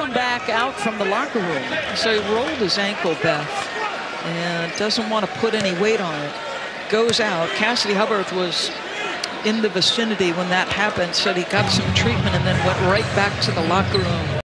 come back out from the locker room. So he rolled his ankle, Beth, and doesn't want to put any weight on it. Goes out. Cassidy Hubbard was in the vicinity when that happened, said he got some treatment and then went right back to the locker room.